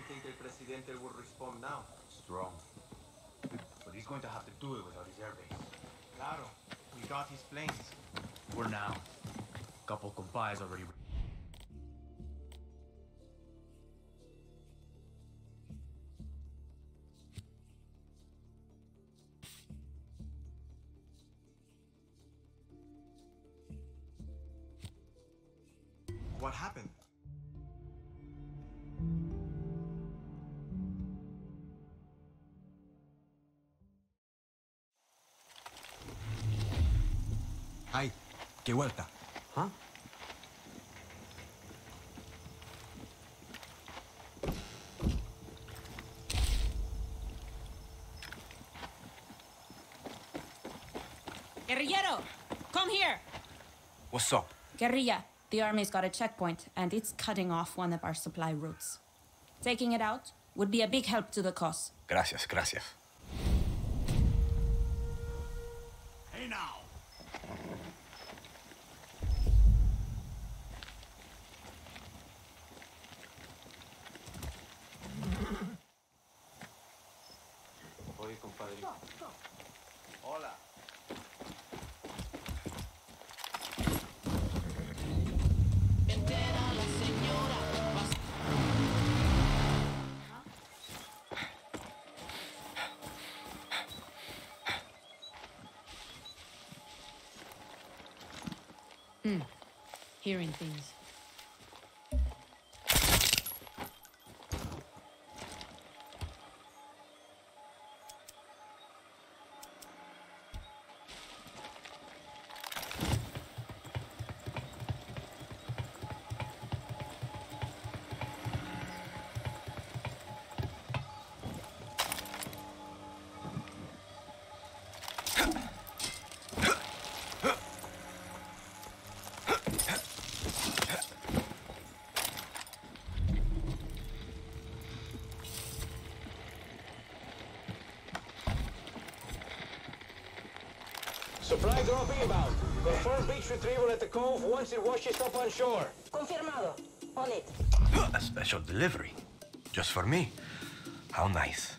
think El Presidente will respond now? Strong. But he's going to have to do it without his airbase. Claro. We got his planes. For now. Couple compis already. What happened? ¡Ay! ¡Qué vuelta! ¿Ah? Guerrillero! Come here! What's up? Guerrilla, the army's got a checkpoint, and it's cutting off one of our supply routes. Taking it out would be a big help to the cause. Gracias, gracias. Hey now! Oye, compadre. Hola. Hearing things. Supply drop inbound. Confirm beach retrieval at the cove once it washes up on shore. Confirmado. On it. A special delivery. Just for me. How nice.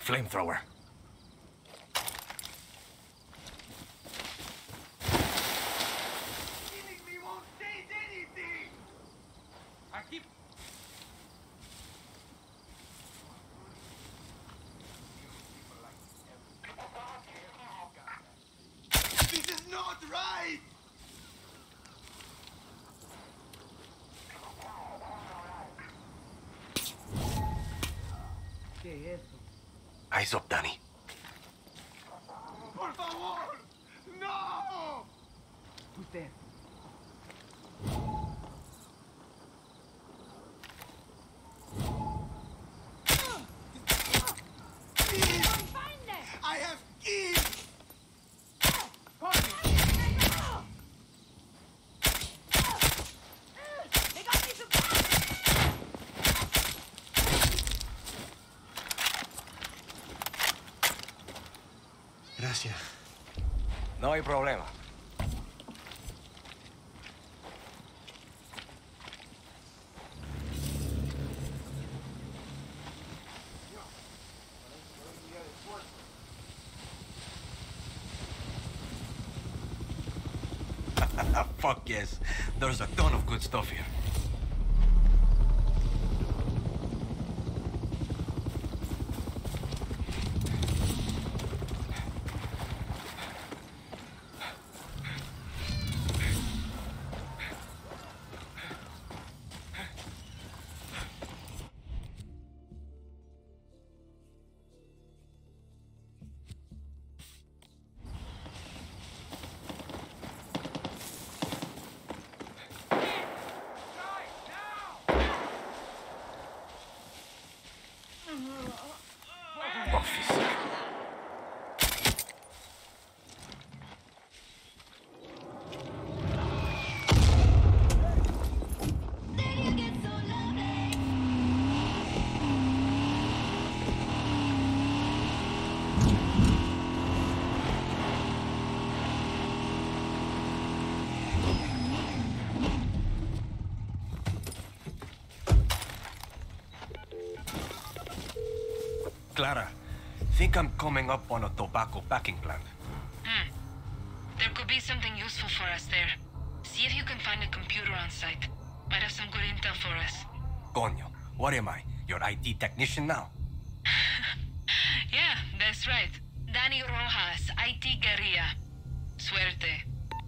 flamethrower. This is not right! Eyes up, Danny. Por favor! No! I have keys! Gracias. No hay problema. Fuck yes. There's a ton of good stuff here. Officer. Clara, think I'm coming up on a tobacco packing plant. There could be something useful for us there. See if you can find a computer on site. Might have some good intel for us. Coño, what am I? Your IT technician now? Yeah, that's right. Danny Rojas, IT Guerrilla. Suerte.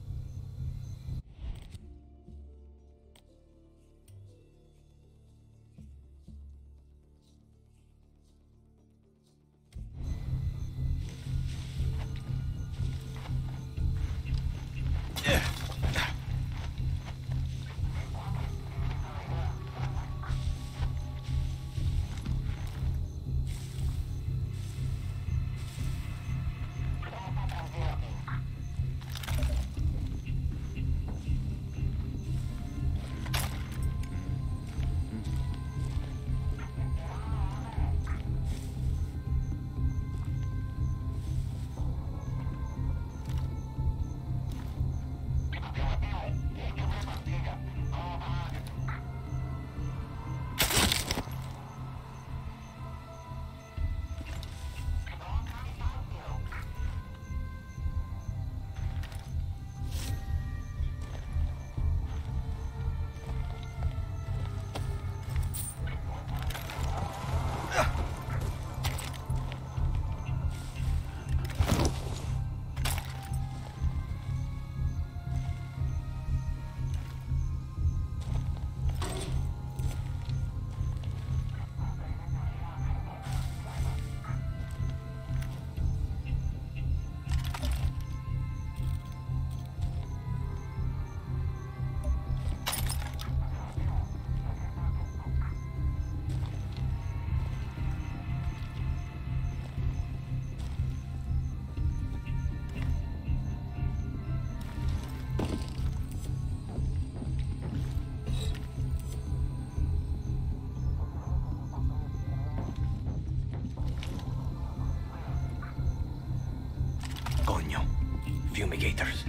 Coño. Fumigators.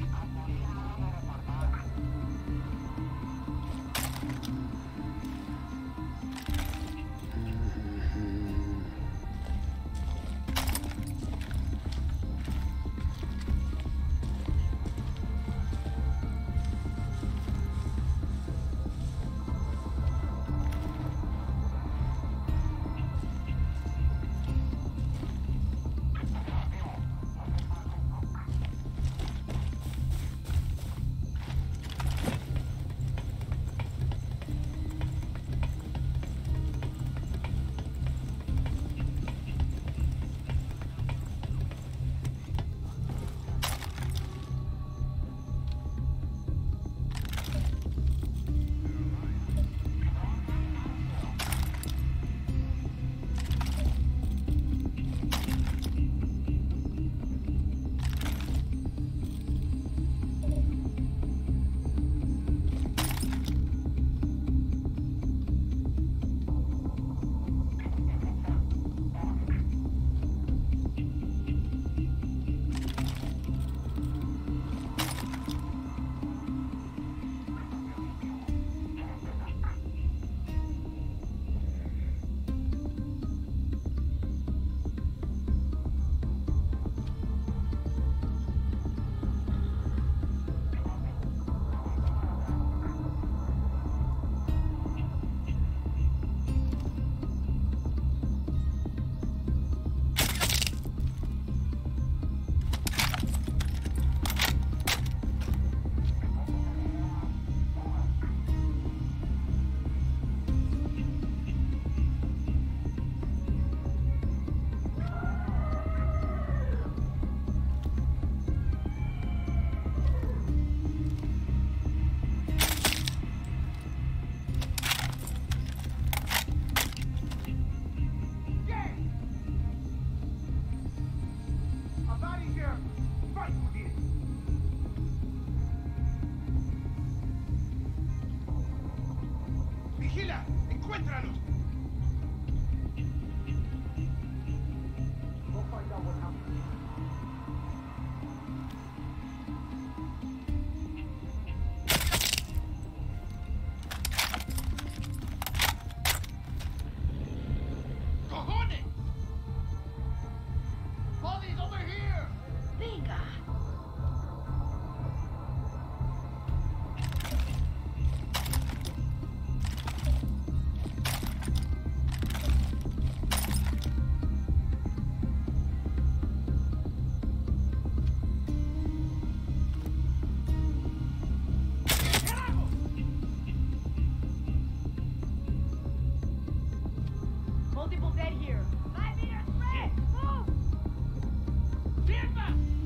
multiple dead here. 5 meters spread! Move! ¡Sierva!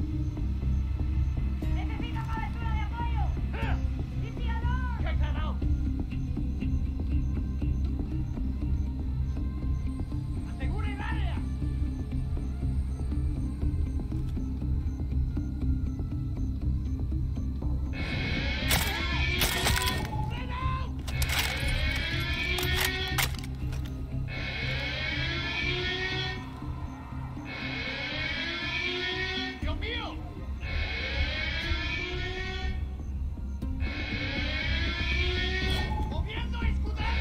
Necesito cobertura de apoyo! ¡Limpiador! Check that out! ¡Asegura el área! ¡Dios mío! ¡Moviendo escudero!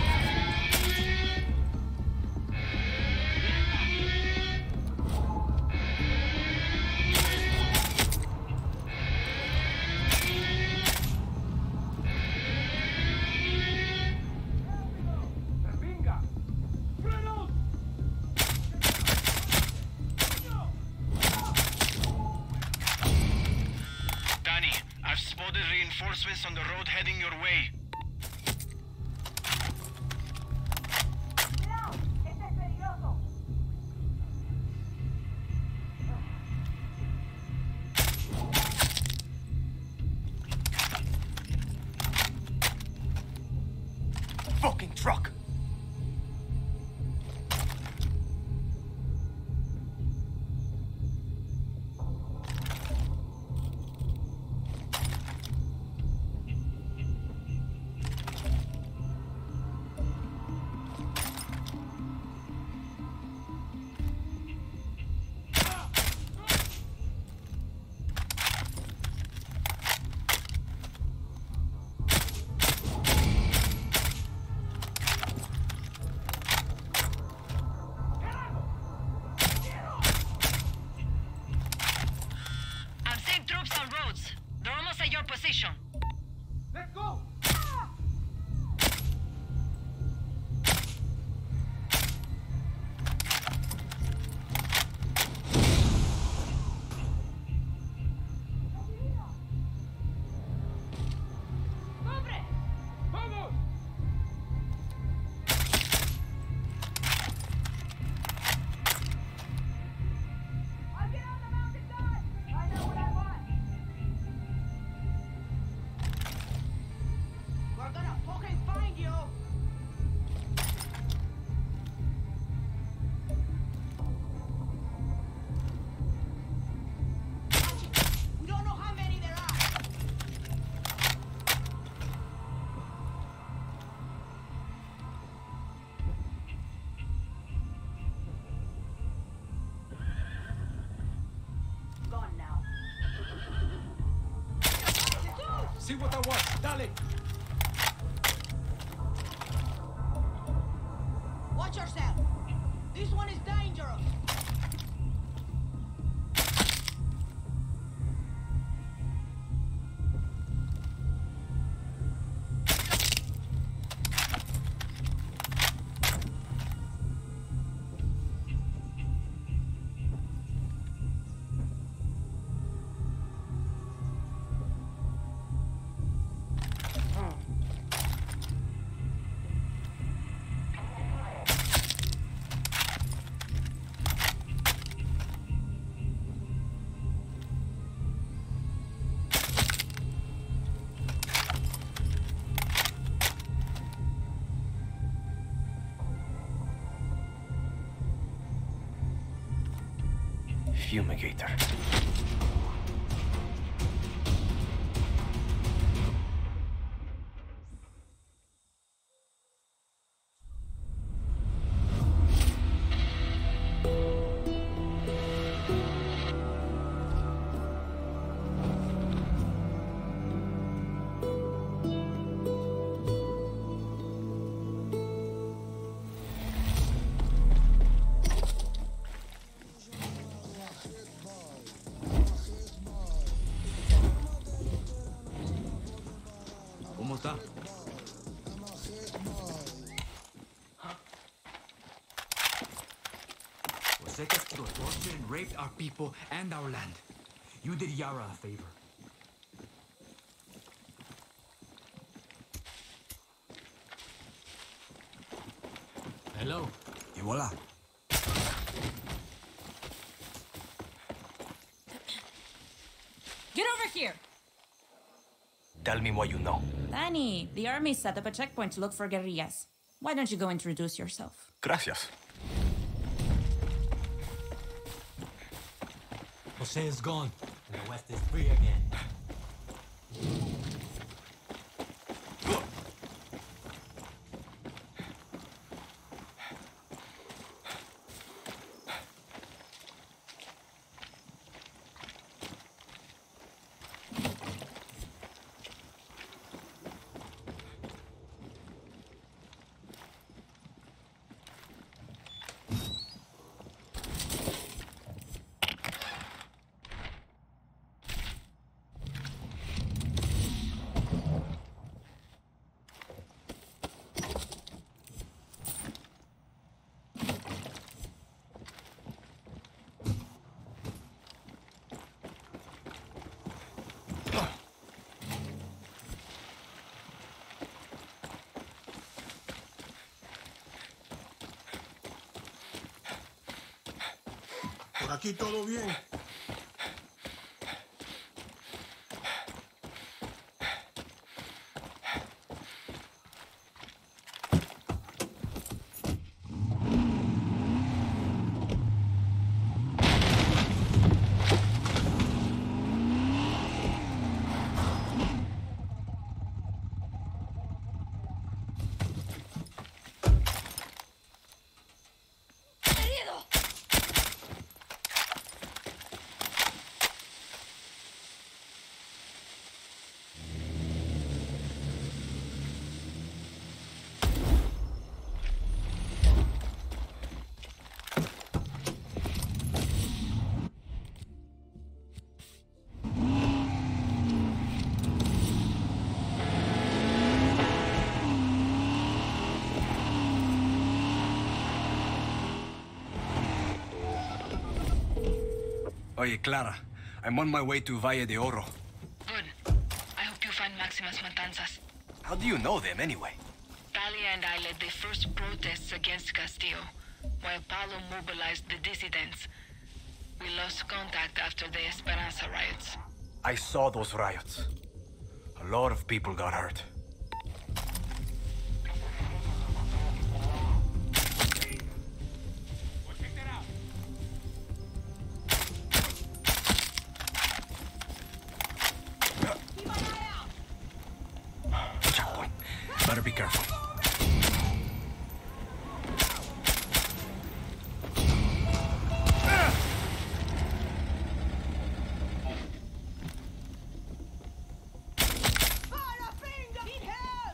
¡Venga! ¡Frenos! Danny, I've spotted reinforcements on the road heading your way. ¡Cuidado! ¡Este es peligroso! Fucking truck! I'm seeing troops on roads. They're almost at your position. ¡Let's go! ¡Cubre! ¡Vamos! I'll get on the mountainside! I know what I want! We're gonna fucking find you! We don't know how many there are! Gone now. See what I want. Dale. Watch yourself! This one is dangerous! Fumigator. ¿Cómo está? Los Zetas tortured and raped our people and our land. You did Yara a favor. Hello. Et voila. Get over here! Tell me what you know. Danny, the army set up a checkpoint to look for guerrillas. Why don't you go introduce yourself? Gracias. Jose is gone, and the West is free again. Por aquí todo bien. Oye, Clara, I'm on my way to Valle de Oro. Good. I hope you find Maximus Matanzas. How do you know them anyway? Talia and I led the first protests against Castillo, while Paulo mobilized the dissidents. We lost contact after the Esperanza riots. I saw those riots. A lot of people got hurt. Checkpoint. Better be careful. Need help!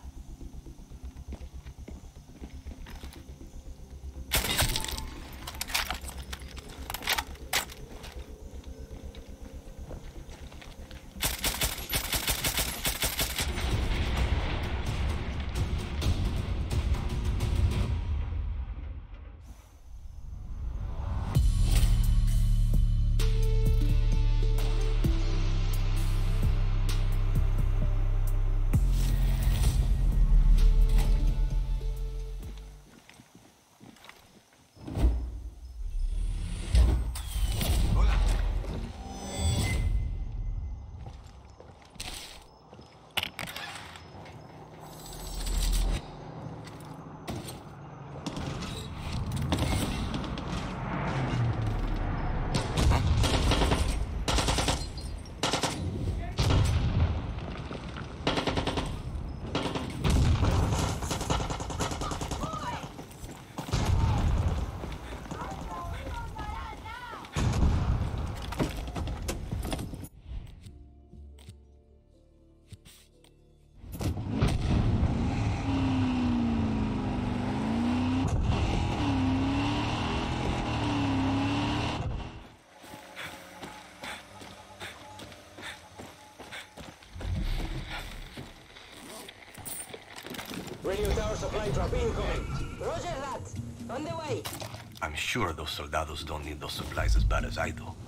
Radio tower supply drop incoming. Roger that. On the way. I'm sure those soldados don't need those supplies as bad as I do.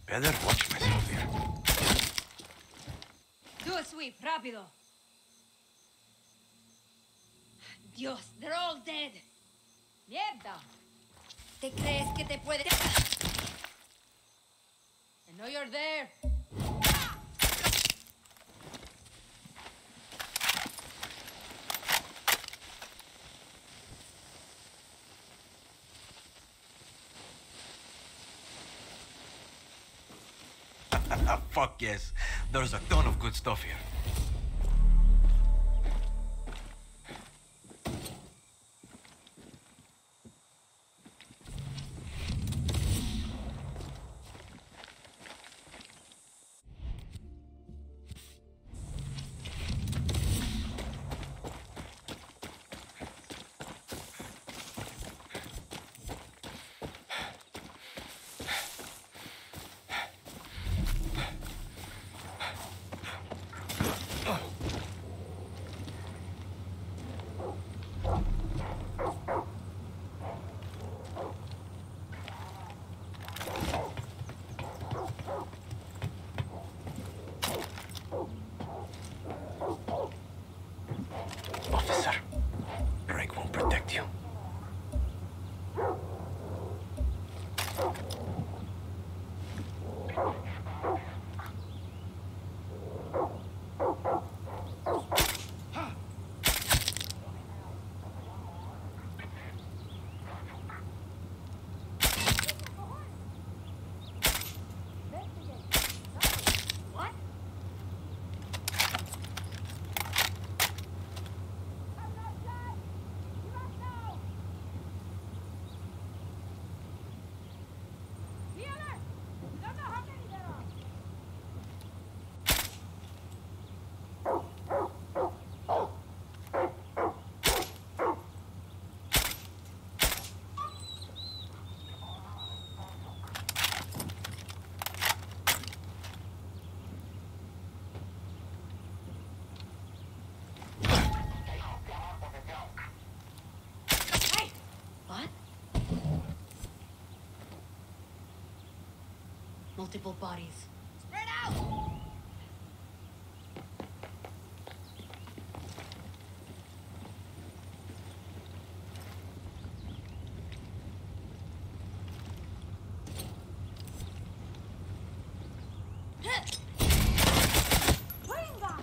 Better watch myself here. Do a sweep, rápido. Dios, they're all dead. Mierda. ¿Te crees que te puede? I know you're there. Fuck yes. There's a ton of good stuff here. Officer, Drake won't protect you. What? I'm not dead. You must know. Healer! You don't know how many there are. Hey! What? Multiple bodies. Spread out! Venga!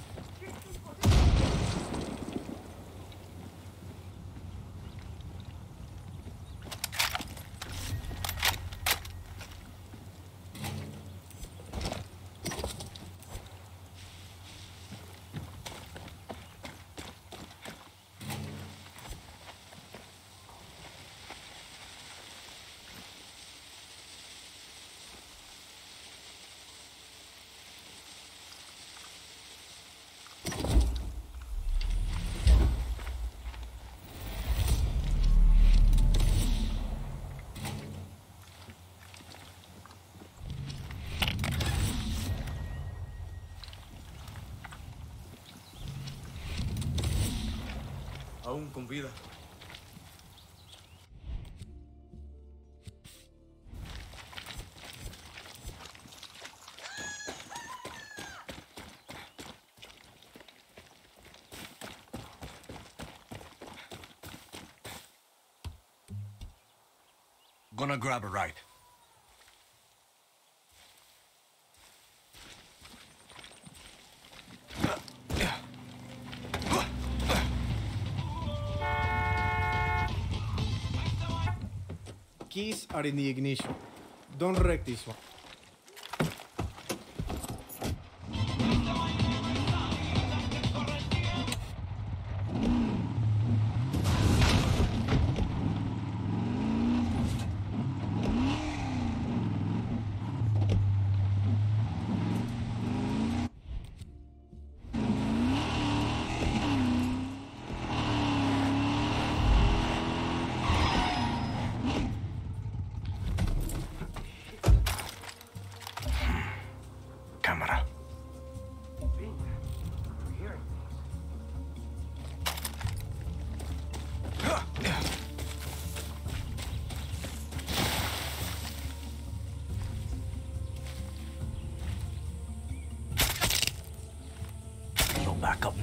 Aún con vida. Gonna grab a ride. Keys are in the ignition. Don't wreck this one.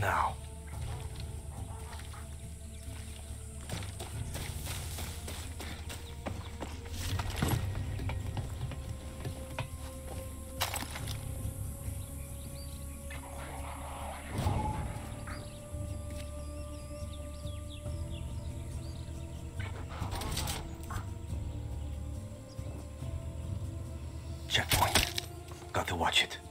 now. Checkpoint. Got to watch it.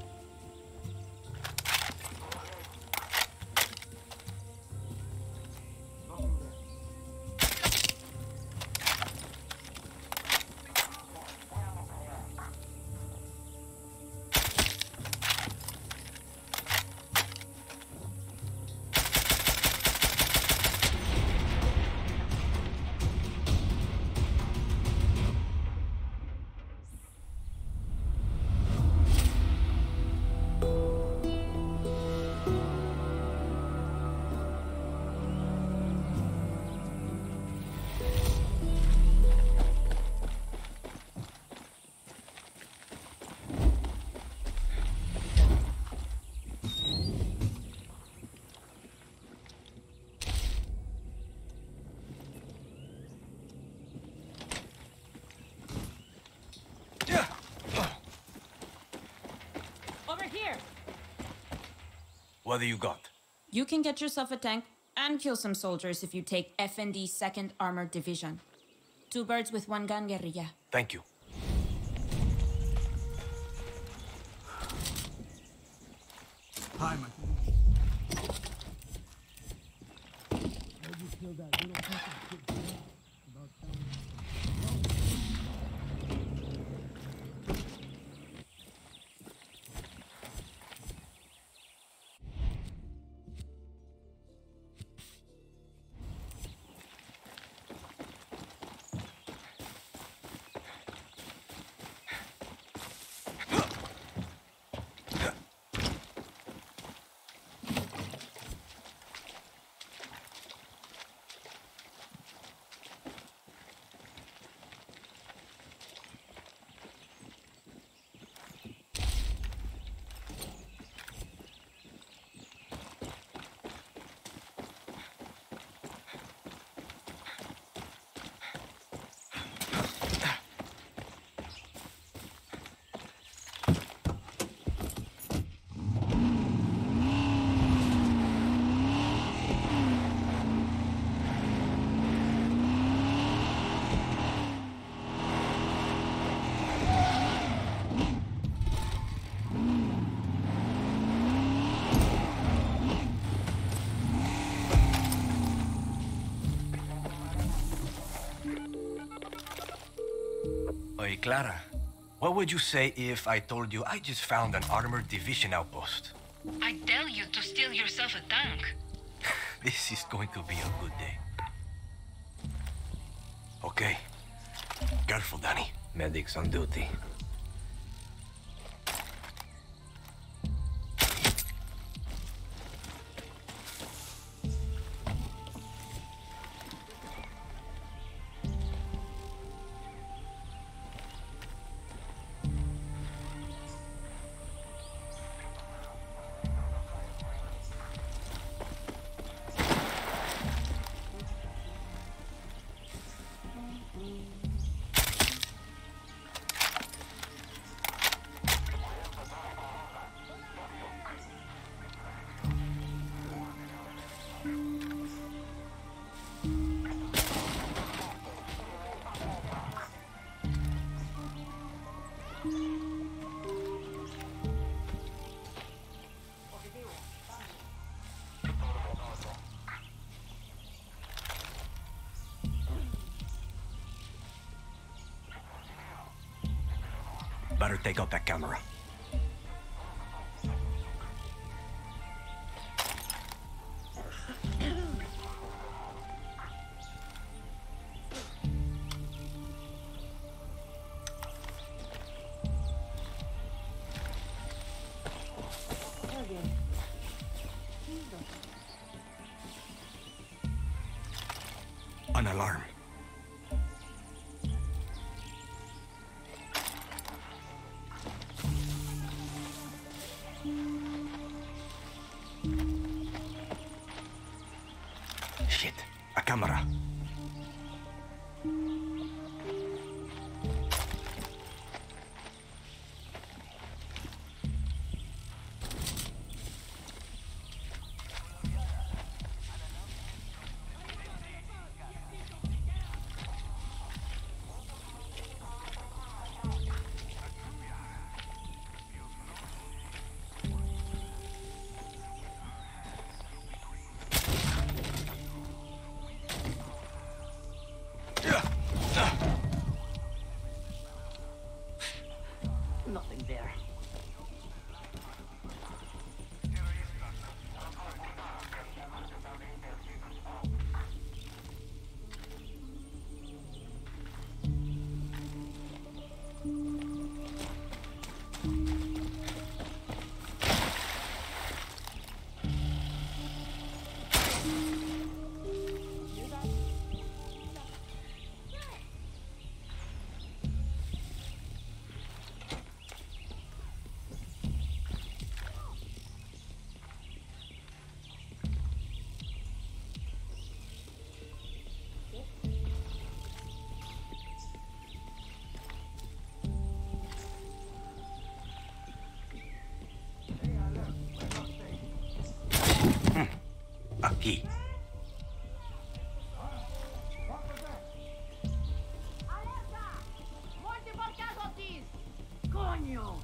Over here! What do you got? You can get yourself a tank and kill some soldiers if you take FND 2nd Armored Division. 2 birds with 1 gun, guerrilla. Thank you. Hi, man. Oye, Clara, what would you say if I told you I just found an armored division outpost? I tell you to steal yourself a tank. This is going to be a good day. Okay. Careful, Danny. Medics on duty. Better take out that camera. An alarm. Shit, a camera. Nothing there. Aquí. ¡Coño!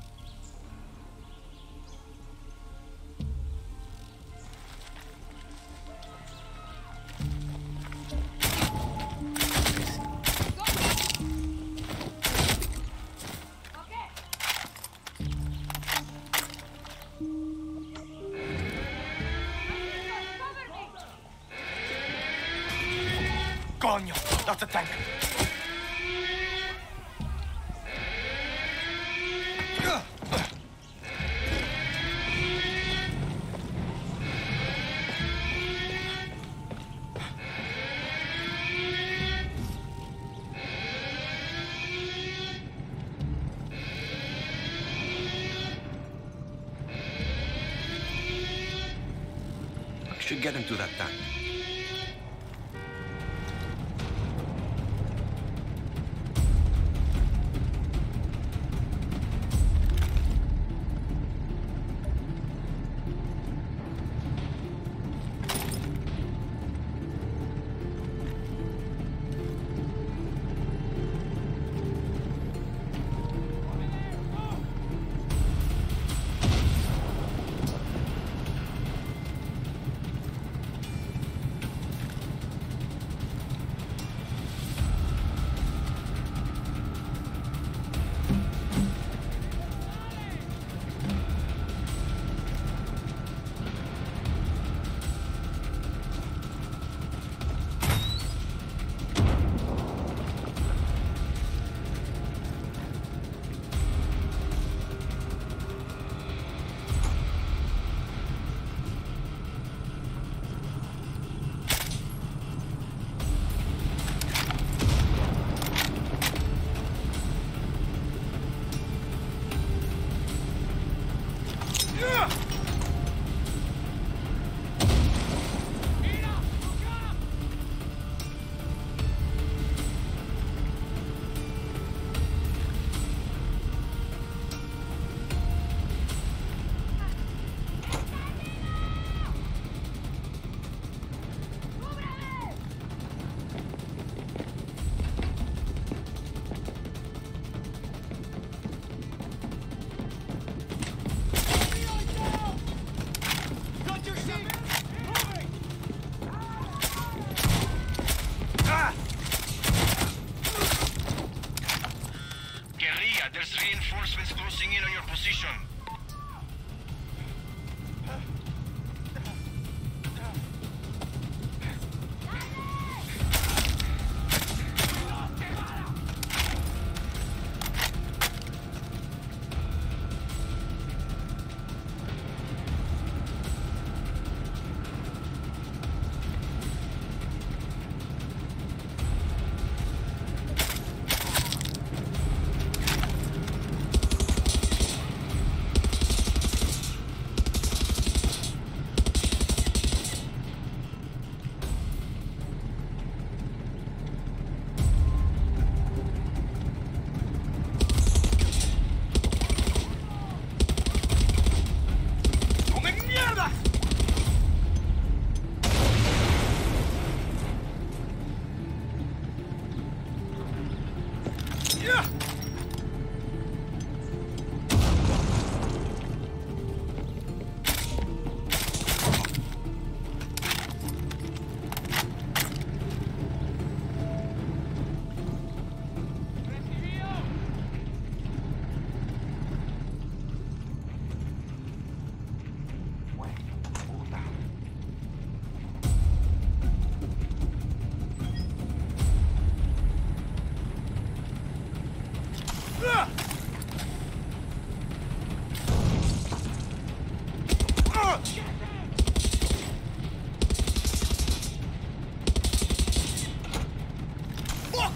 Coño, that's a tank. I should get into that tank.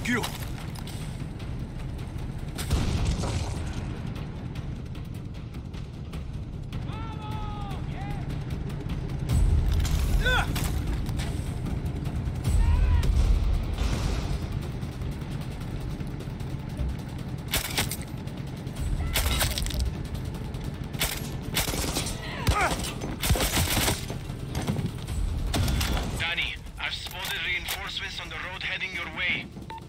Fuck you! Danny, I've spotted reinforcements on the road heading your way.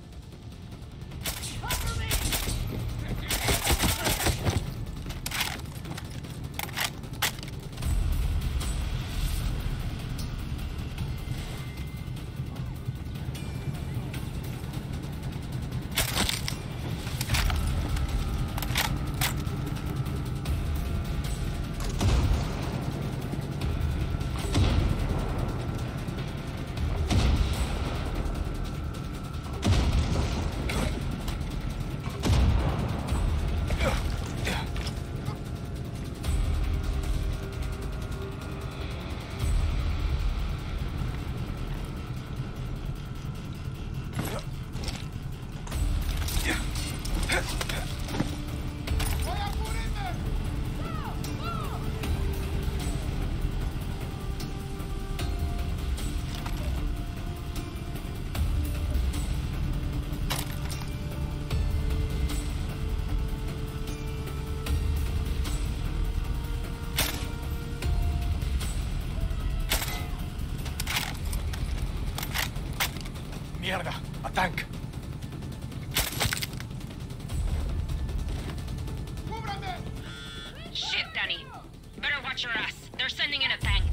Mierda, a tank. Shit, Danny. Better watch your ass. They're sending in a tank.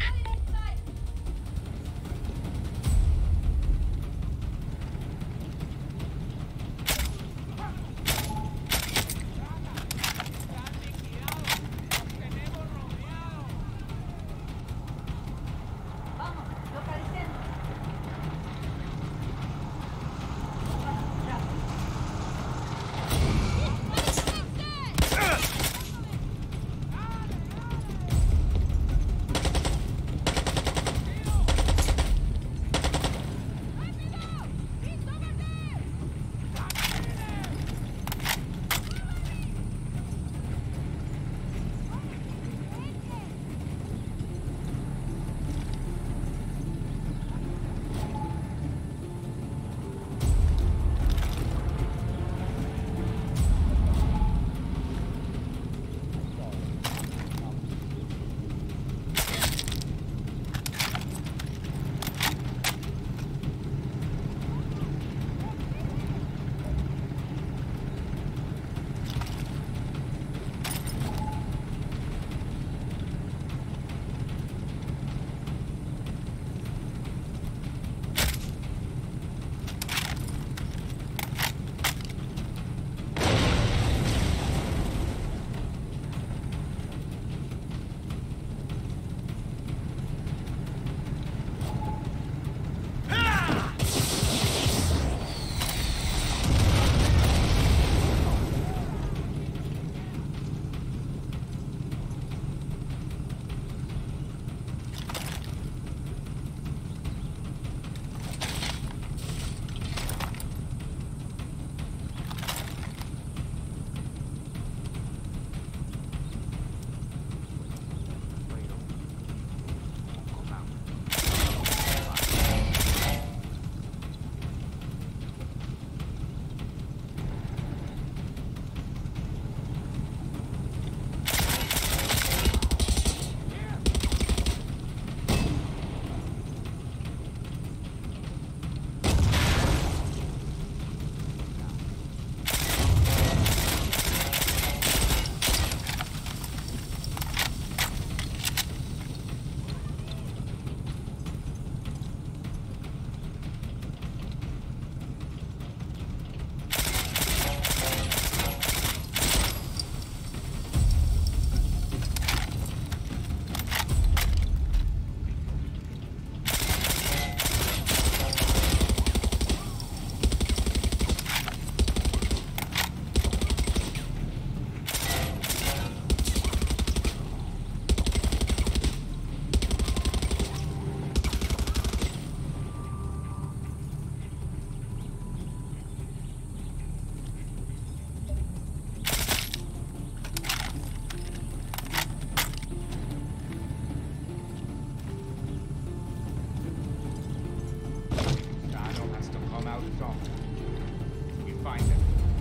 How so? We find them.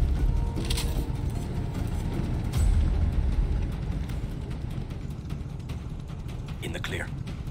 In the clear.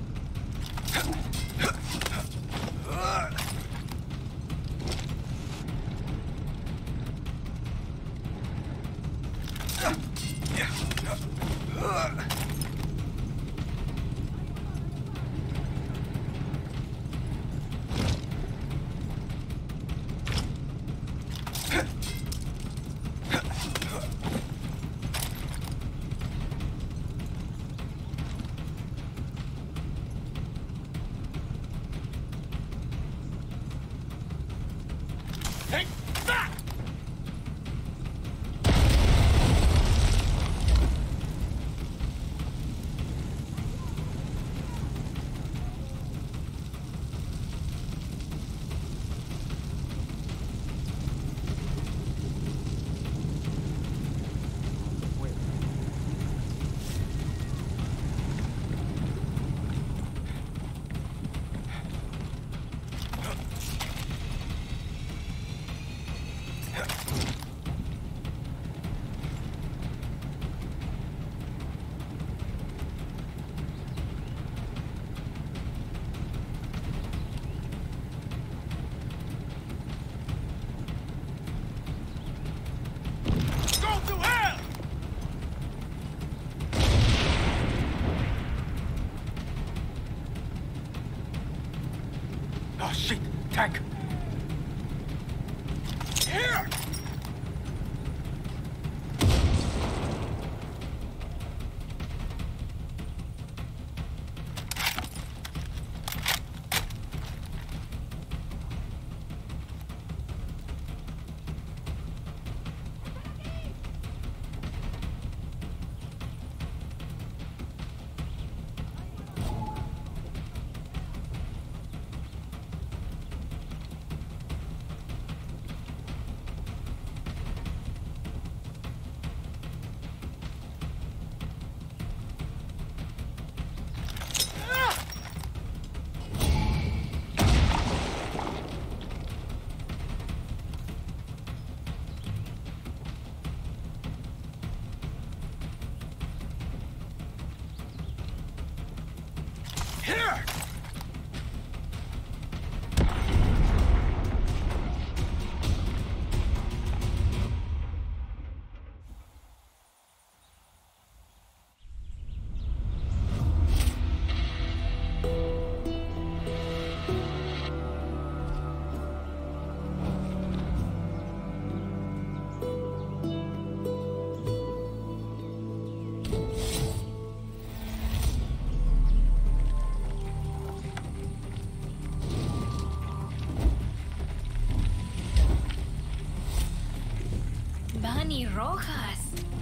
Oh shit! Tank! Here! Here! Bunny Rojas.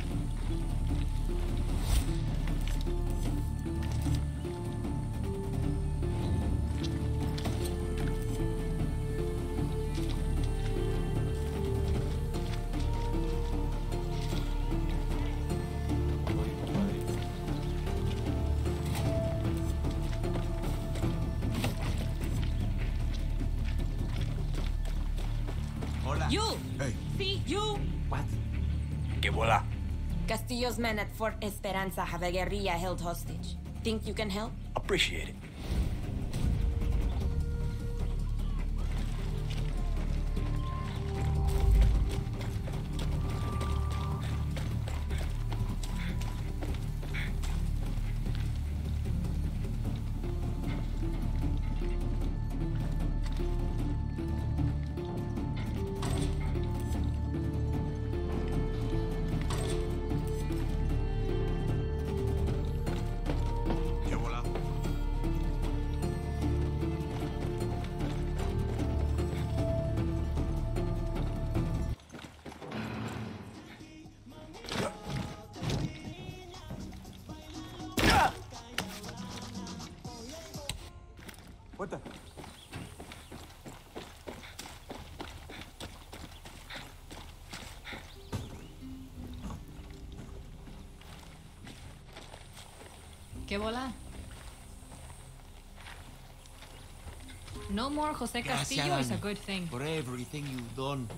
Hola. You! Hey. See, you! What? Que voila. Castillo's men at Fort Esperanza have a guerrilla held hostage. Think you can help? Appreciate it. Que voila. What the? ¿Qué bola? No more Jose Castillo is a good thing. For everything you've done.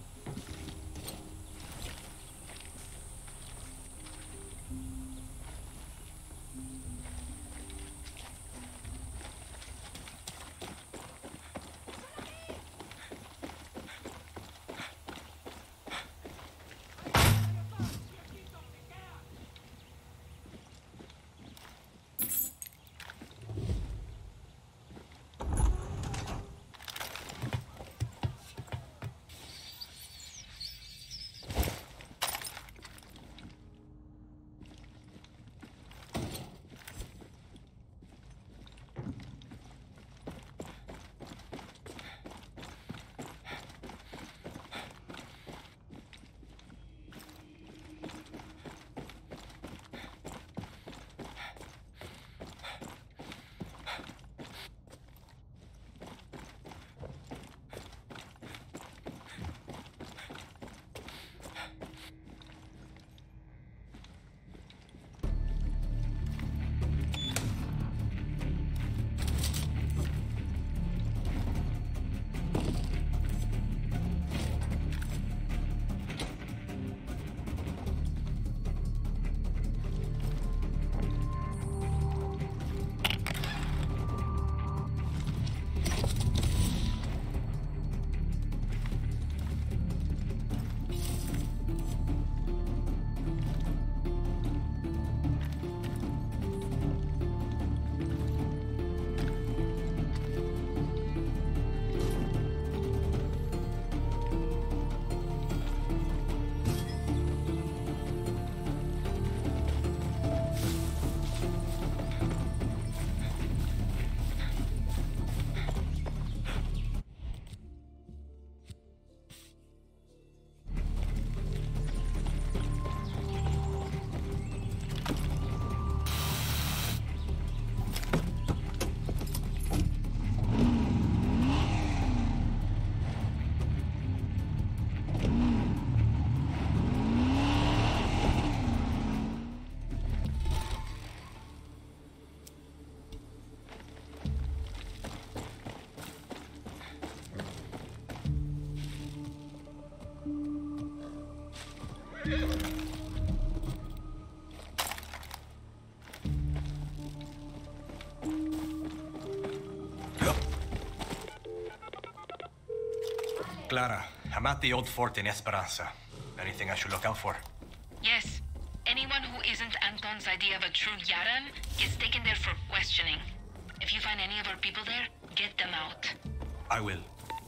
Clara, I'm at the old fort in Esperanza. Anything I should look out for? Yes. Anyone who isn't Anton's idea of a true Yaran gets taken there for questioning. If you find any of our people there, get them out. I will.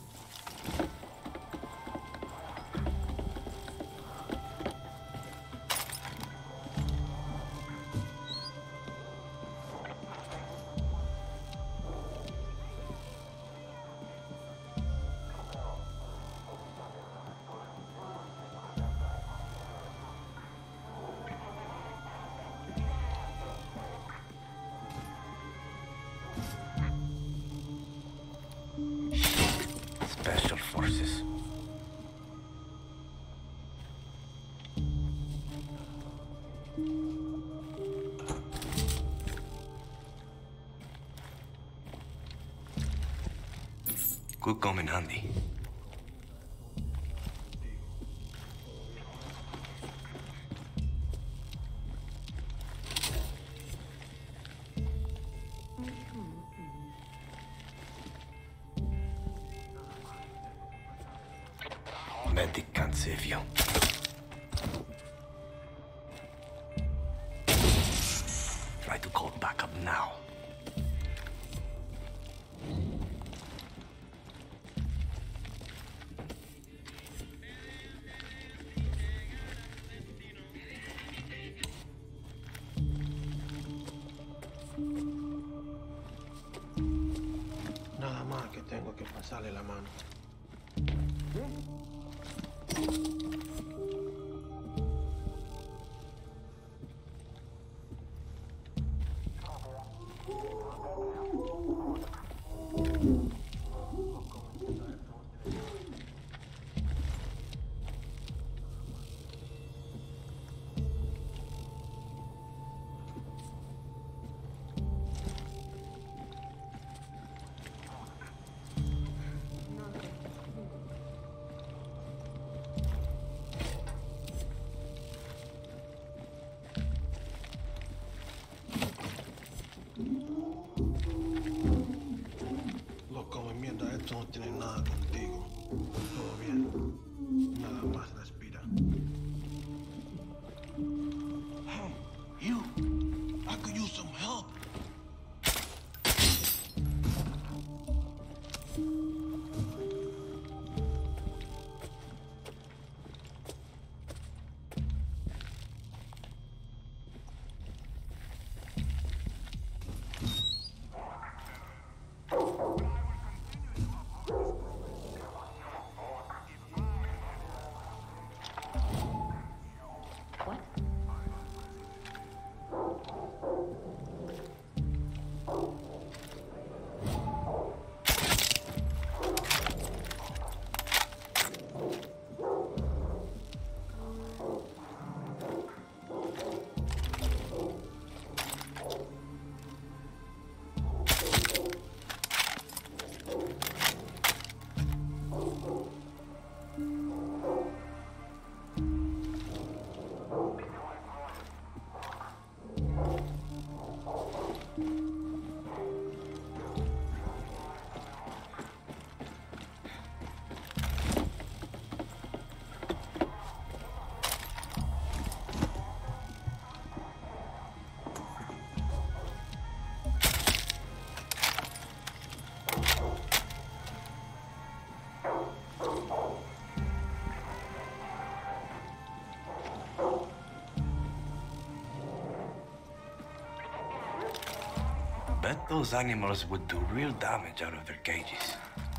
Special forces. Could come in handy. Medic can't save you. Try to call backup now. Nada más que tengo que pasarle la mano. Esto no tiene nada contigo. Todo bien. Nada más respira. Hey, you. I could use some help. Bet those animals would do real damage out of their cages.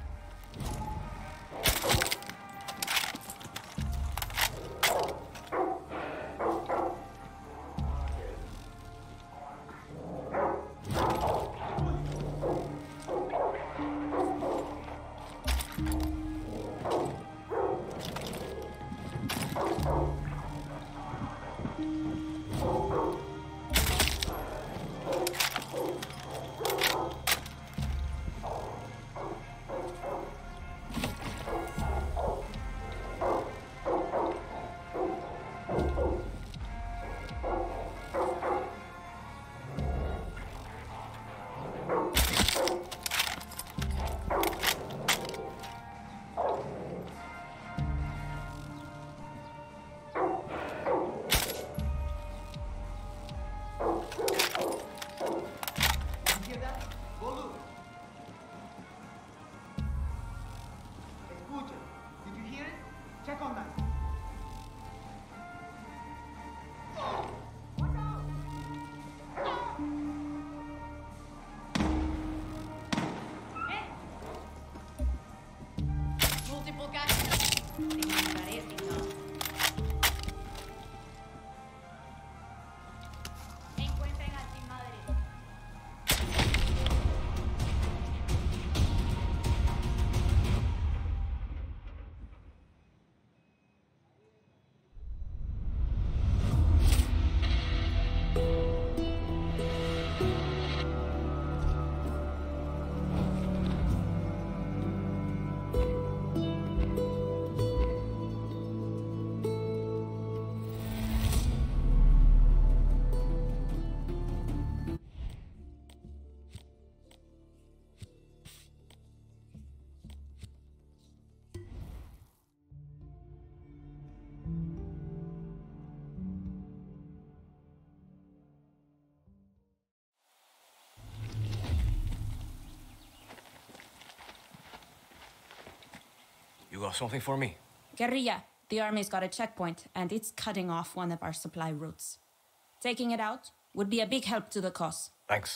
You got something for me? Guerrilla, the army's got a checkpoint, and it's cutting off one of our supply routes. Taking it out would be a big help to the cause. Thanks.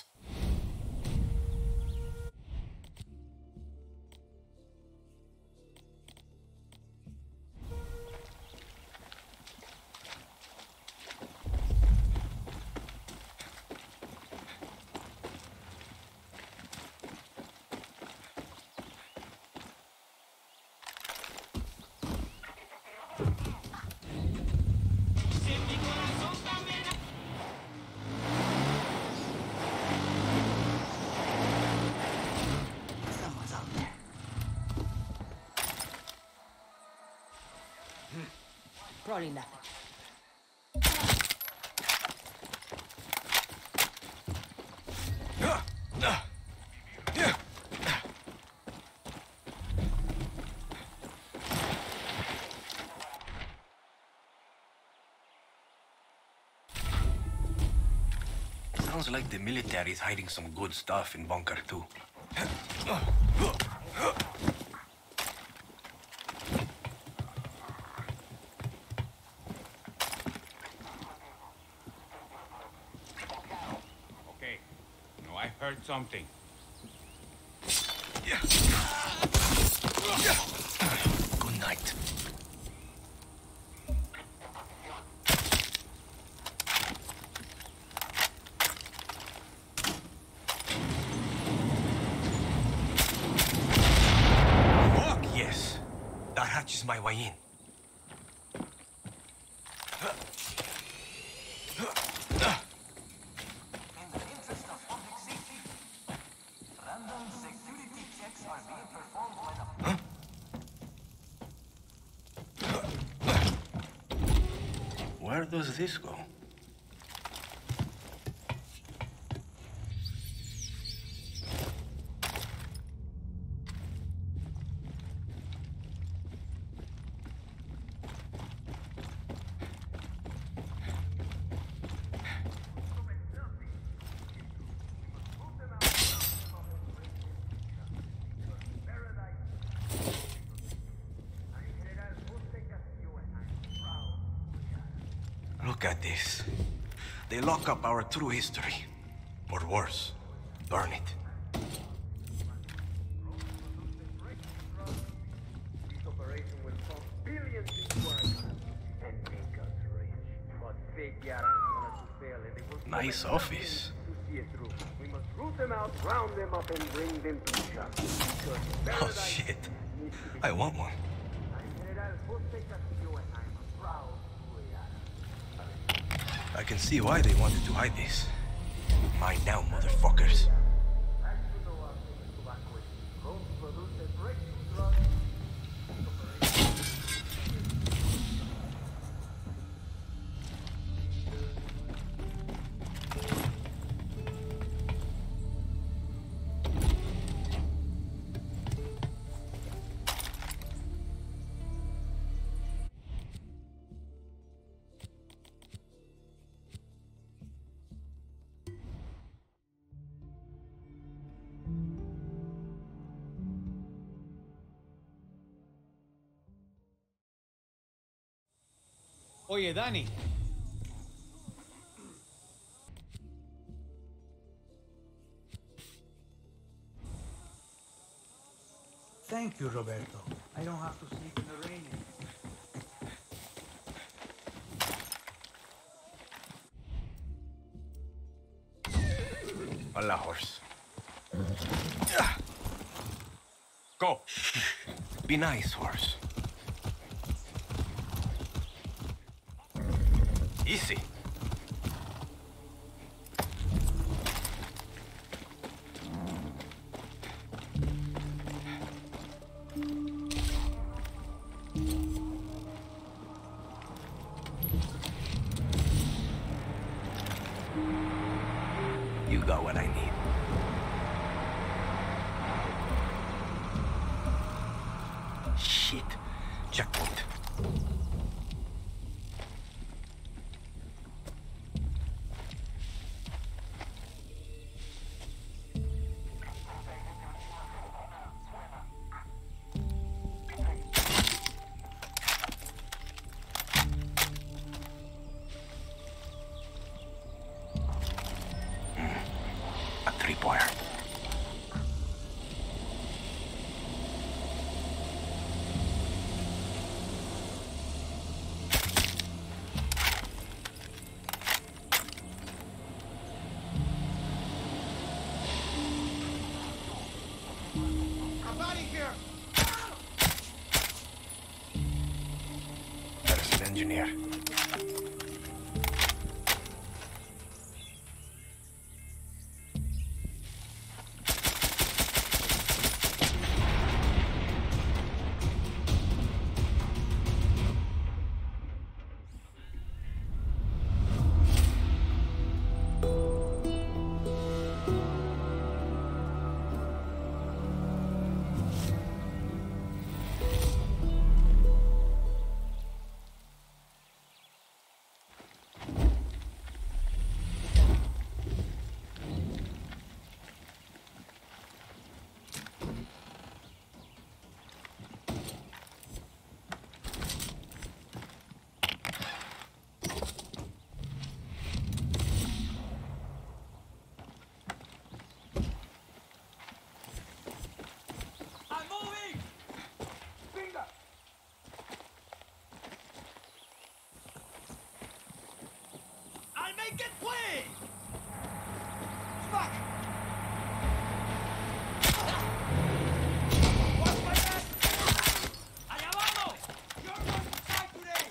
Probably nothing. Sounds like the military's hiding some good stuff in Bunker 2. Okay. No, I heard something. Good night. Yes. That hatch is my way in. Where does this go? Look at this. They lock up our true history. Or worse, burn it. This operation will pump billions into our economy and make us rich. But fake Yaras want us to fail, and they will Nice office. to see it through. We must root them out, round them up, and bring them to justice. Because Oh paradise shit. needs to be I want one. General Jose Castillo, and I'm a proud Yara. I can see why they wanted to hide this. Mine now, motherfuckers. Oye, Dani. Thank you, Roberto. I don't have to sleep in the rain anymore. Hola, horse. Go. Be nice, horse. Easy. You got what I need. Shit. Checkpoint. A three-pointer. I'm out of here! There's an engineer. get play! Fuck! Watch my back! Allá vamos! You're going to fight today!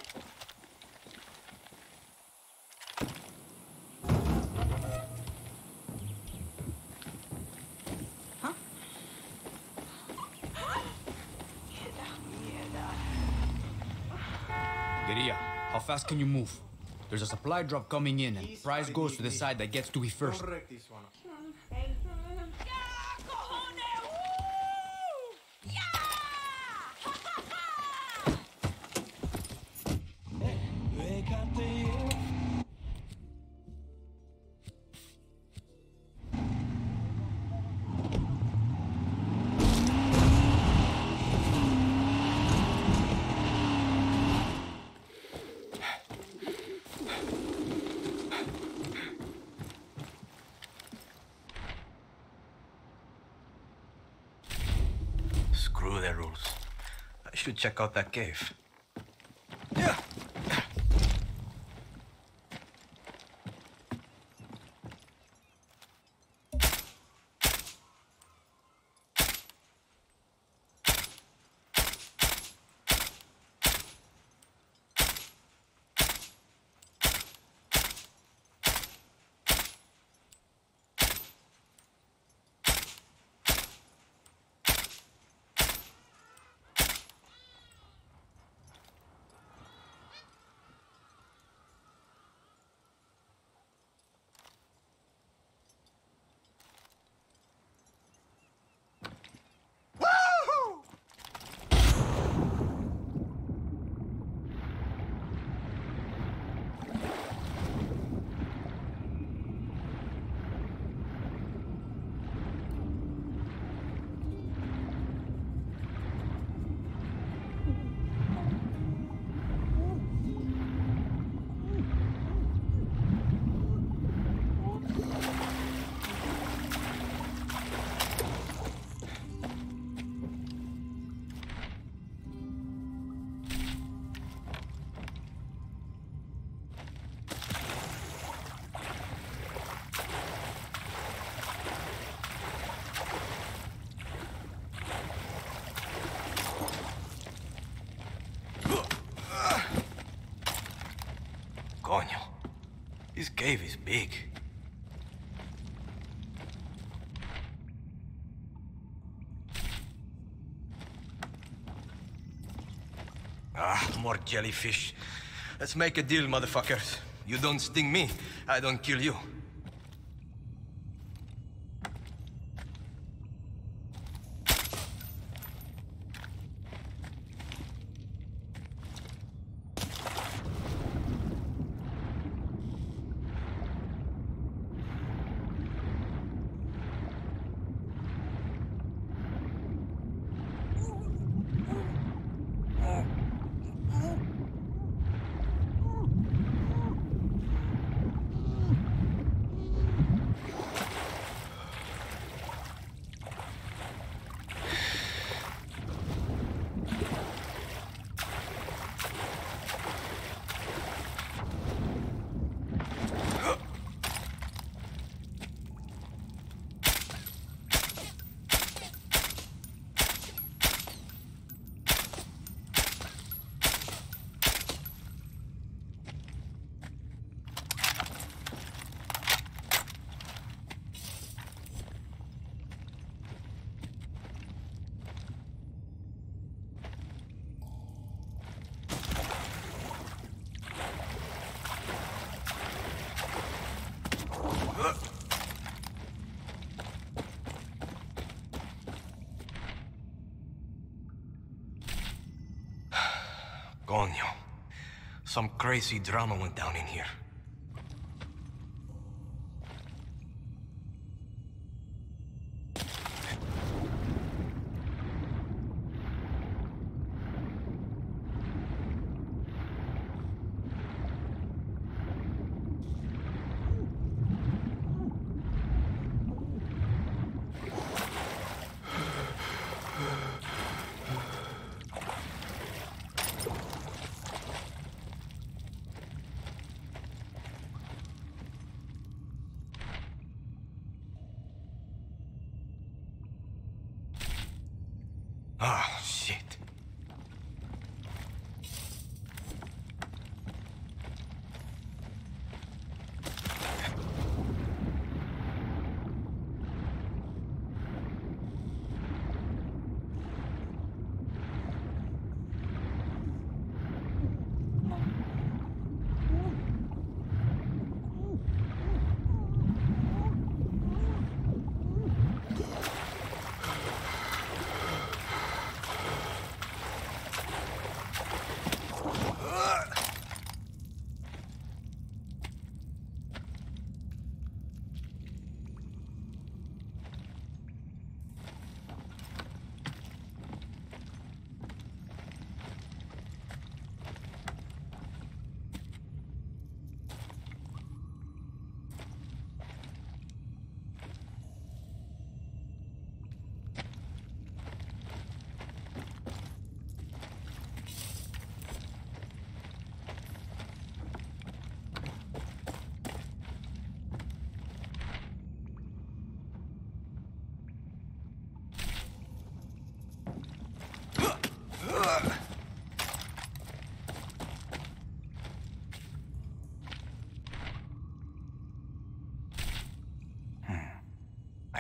Guerilla, how fast can you move? There's a supply drop coming in, and prize goes to the side that gets to it first. Don't wreck this one. Screw their rules. I should check out that cave. Coño, this cave is big. Ah, more jellyfish. Let's make a deal, motherfuckers. You don't sting me, I don't kill you. Coño. Some crazy drama went down in here.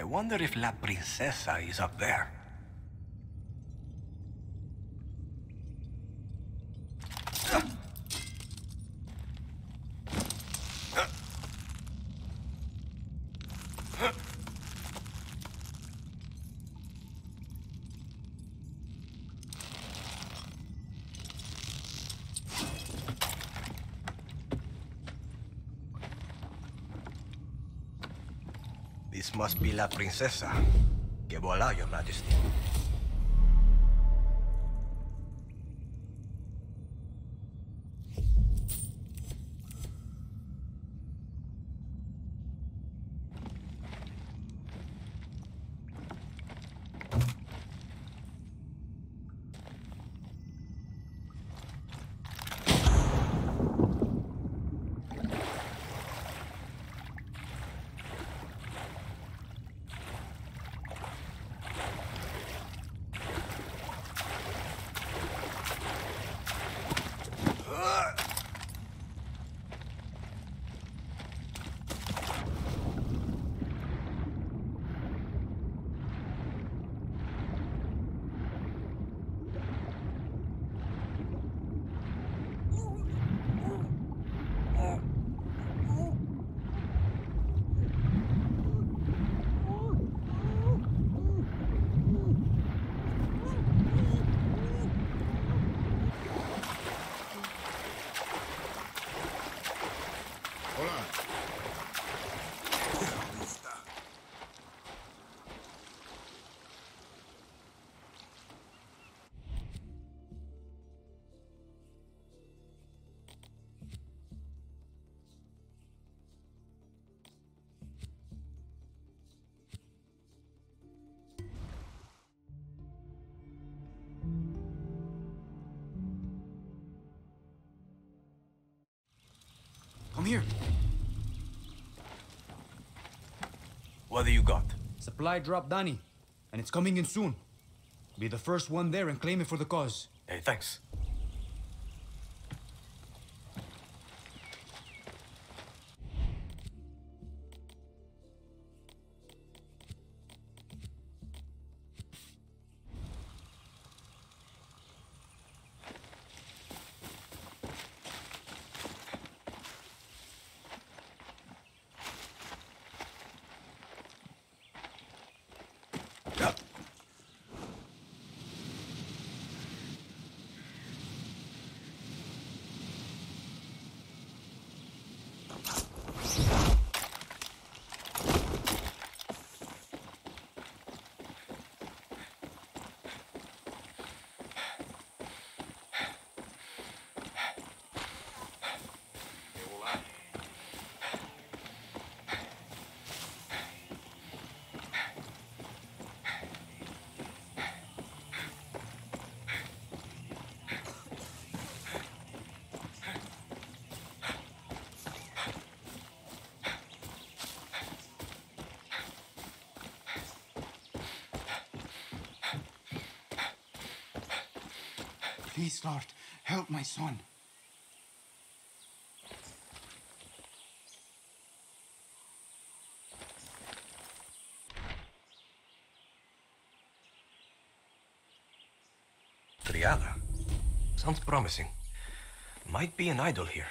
wonder if La Princesa is up there. This must be La Princesa. Que voila, Your Majesty. Come here. What do you got? Supply drop, Danny. And it's coming in soon. Be the first one there and claim it for the cause. Hey, thanks. Please, Lord, help my son. Triada. Sounds promising. Might be an idol here.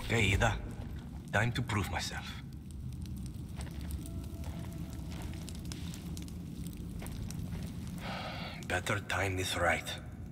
Okay, Ida. Time to prove myself. Better time this right.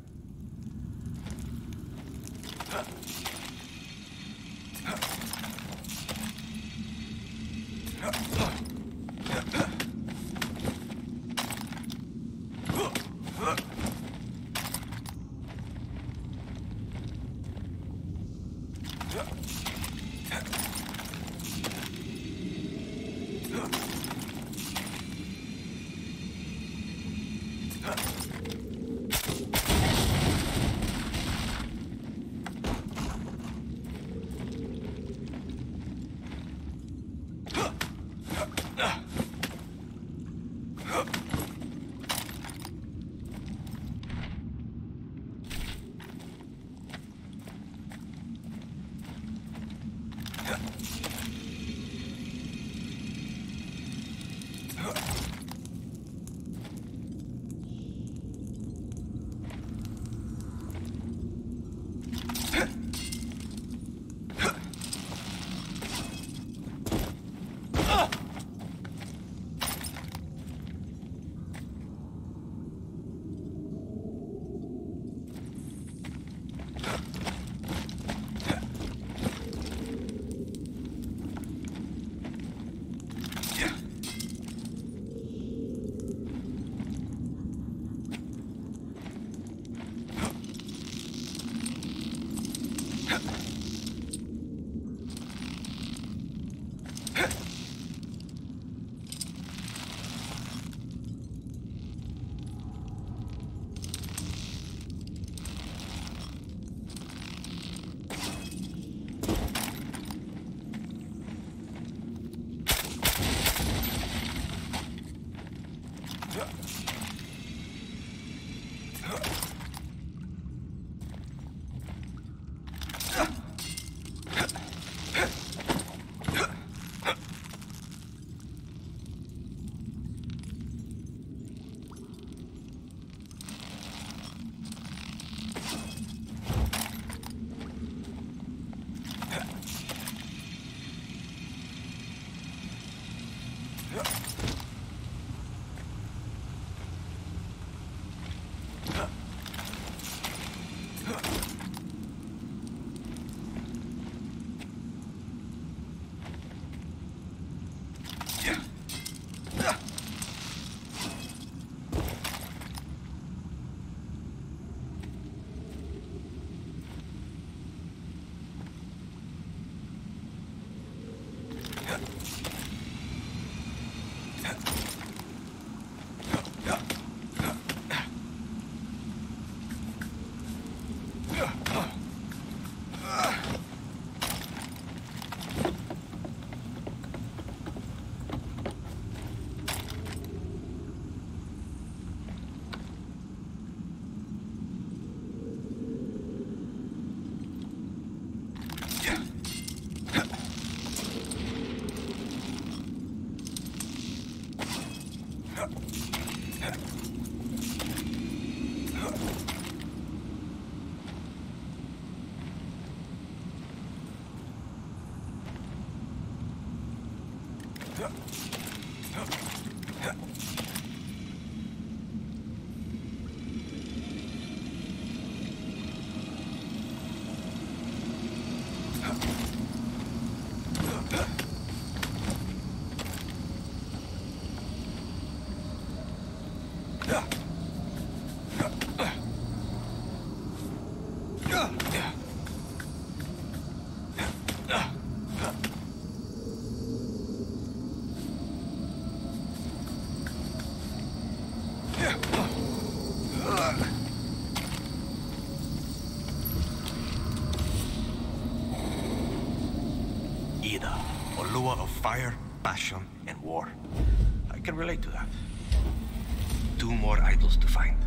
Ida, Olua of fire, passion, and war. I can relate to that. 2 more idols to find.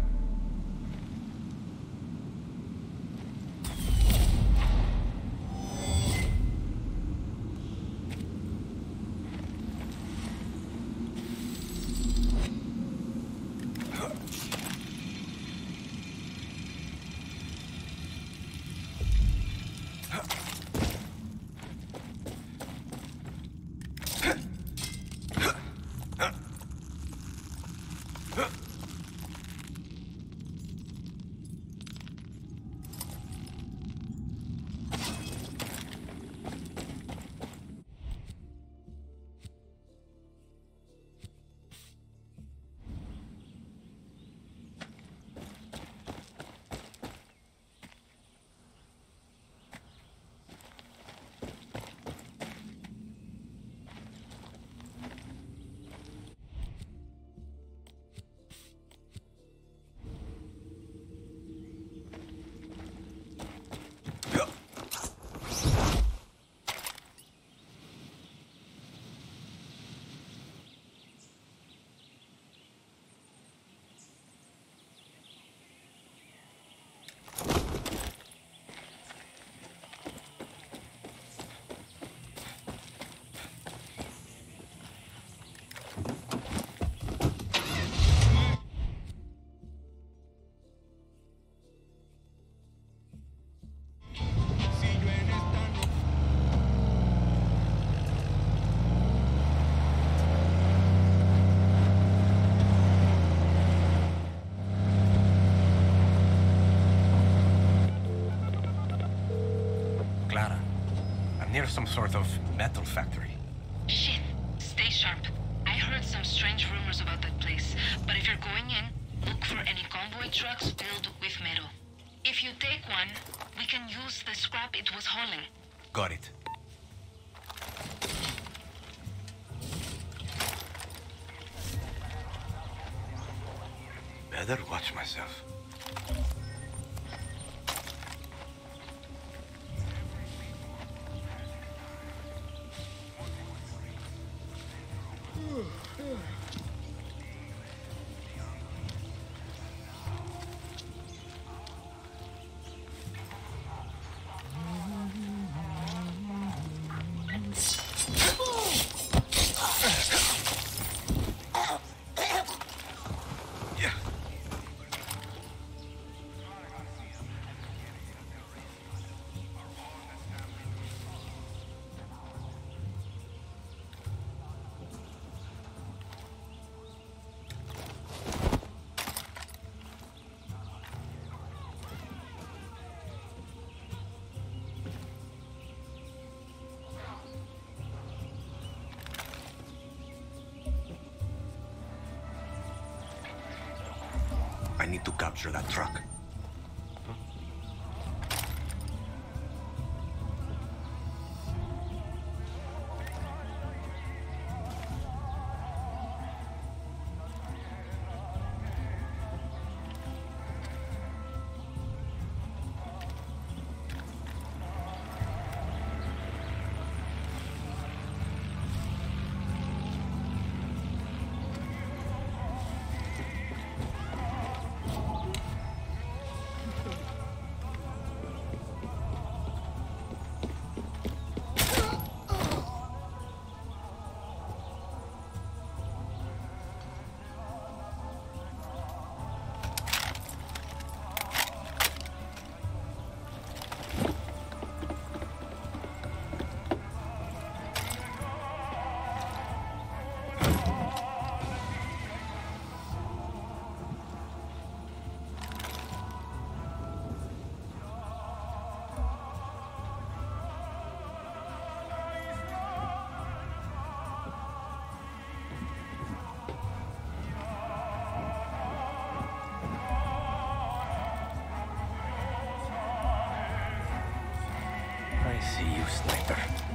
near some sort of metal factory. Shit. Stay sharp. I heard some strange rumors about that place, but if you're going in, look for any convoy trucks filled with metal. If you take one, we can use the scrap it was hauling. Got it. Better watch myself. I need to capture that truck. I see you, sniper.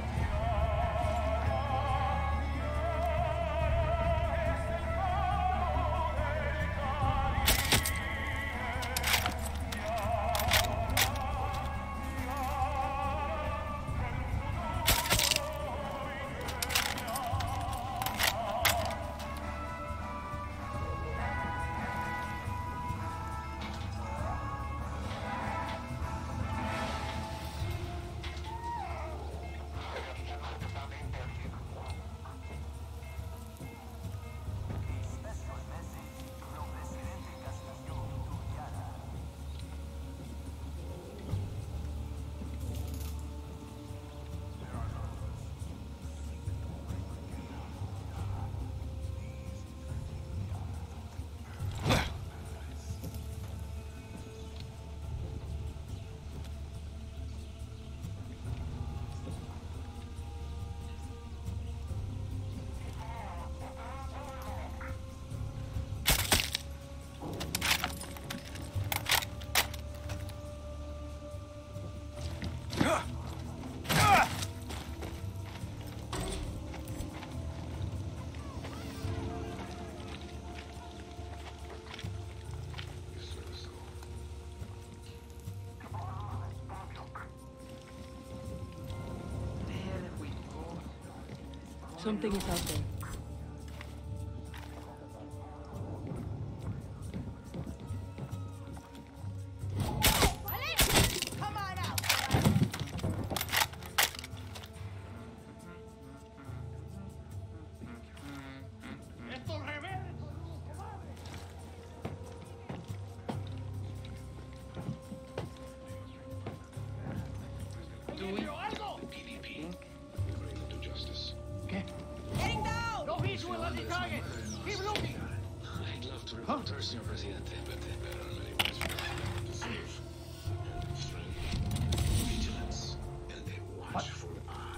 Something is out there. Señor Presidente. Vigilance and a watchful eye.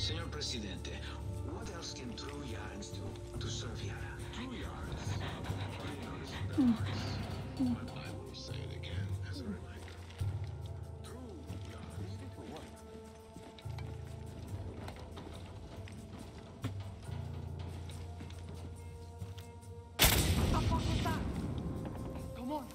Señor Presidente, what else can true yarns do to serve Yara? True yarns. But I will say it again as a reminder. True yarns. For what? What the fuck was that? Come on.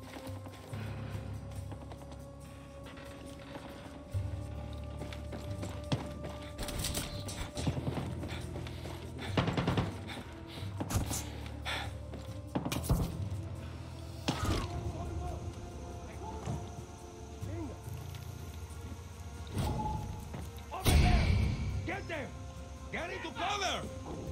Get there! Get into cover!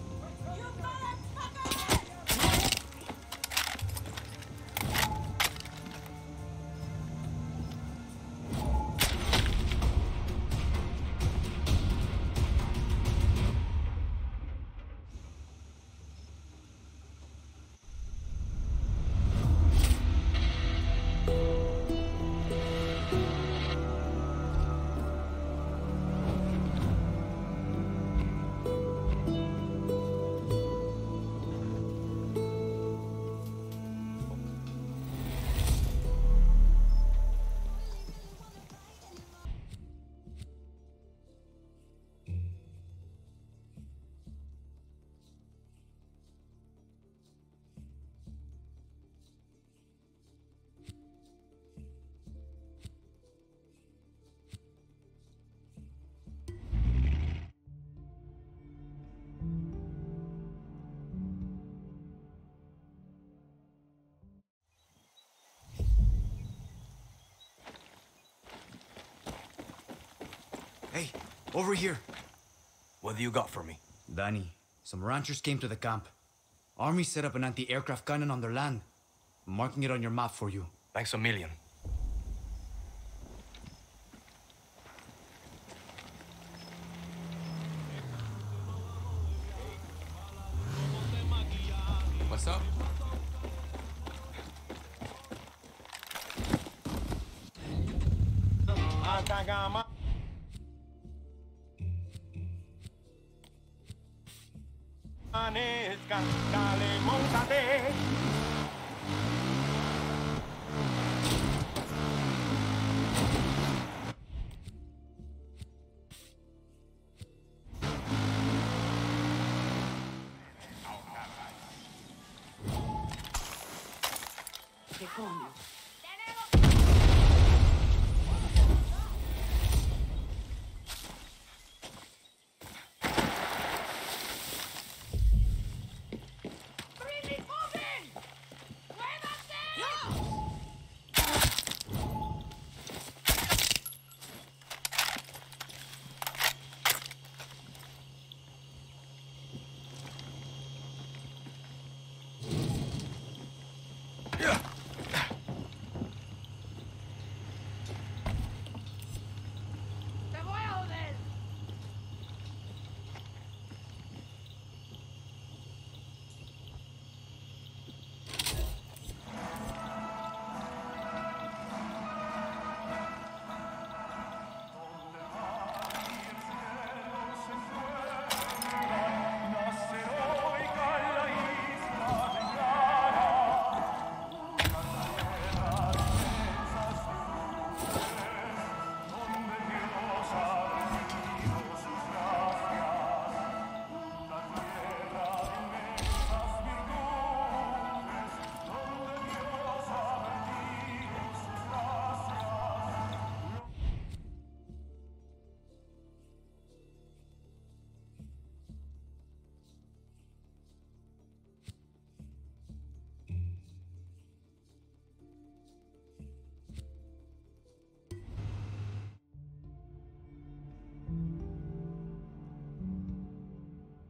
Hey, over here. What do you got for me? Danny, some ranchers came to the camp. Army set up an anti-aircraft cannon on their land. I'm marking it on your map for you. Thanks a million. What's up? Dale, móntate. ¿Qué coño?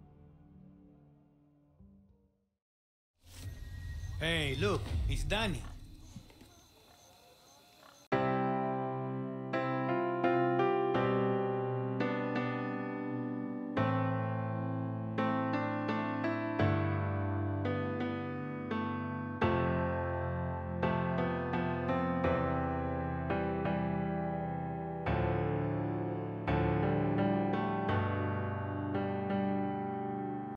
Hey, look, it's Danny.